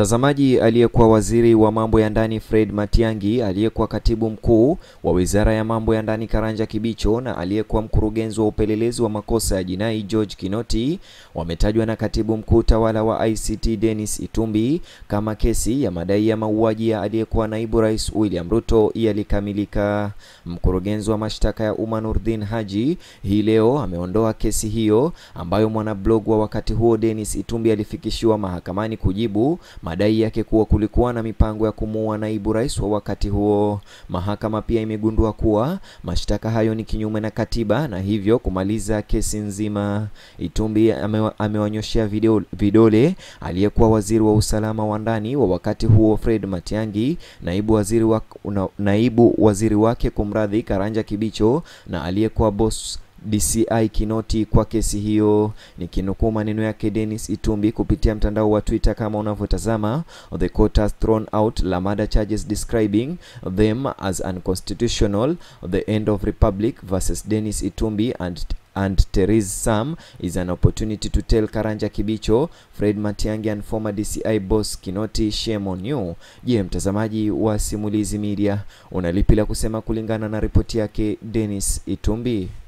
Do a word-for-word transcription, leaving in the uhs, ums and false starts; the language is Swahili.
Mtazamaji, aliyekuwa waziri wa mambo ya ndani Fred Matiangi, aliyekuwa katibu mkuu wa wizara ya mambo ya ndani Karanja Kibicho na aliyekuwa mkurugenzi wa upelelezi wa makosa ya jinai George KINOTi wametajwa na katibu mkuu tawala wa I C T Denis Itumbi kama kesi ya madai ya mauaji ya aliyekuwa naibu rais William RUTO yalikamilika. Mkurugenzi wa mashtaka ya umma Nurdin Haji hii leo ameondoa kesi hiyo ambayo mwanablog wa wakati huo Denis Itumbi alifikishiwa mahakamani kujibu madai yake kuwa kulikuwa na mipango ya kumuua naibu rais wa wakati huo. Mahakama pia imegundua kuwa mashtaka hayo ni kinyume na katiba na hivyo kumaliza kesi nzima. Itumbi amewanyoshia video vidole aliyekuwa waziri wa usalama wa ndani wa wakati huo Fred Matiangi, naibu waziri wa naibu waziri wake kumradhi Karanja Kibicho na aliyekuwa boss D C I KINOTi kwa kesi hiyo. Nikinukuu maneno yake Denis Itumbi kupitia mtandao wa Twitter kama unavyotazama: "The court has thrown out Lamada charges describing them as unconstitutional. The end of republic versus Denis Itumbi and and Therese Sam is an opportunity to tell Karanja Kibicho, Fred Matiangi and former D C I boss KINOTi, shame on you." Je, mtazamaji wa Simulizi Media, unalipi la kusema kulingana na ripoti yake Denis Itumbi?